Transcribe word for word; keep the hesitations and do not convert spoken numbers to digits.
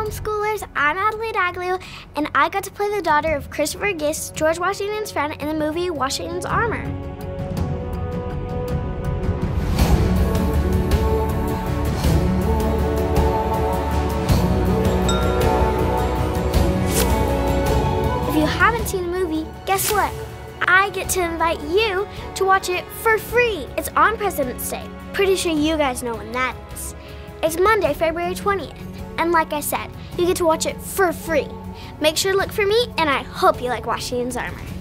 homeschoolers, I'm Adelaide Aglio, and I got to play the daughter of Christopher Gist, George Washington's friend, in the movie Washington's Armor. If you haven't seen the movie, guess what? I get to invite you to watch it for free. It's on President's Day. Pretty sure you guys know when that is. It's Monday, February twentieth. And like I said, you get to watch it for free. Make sure to look for me, and I hope you like Washington's Armor.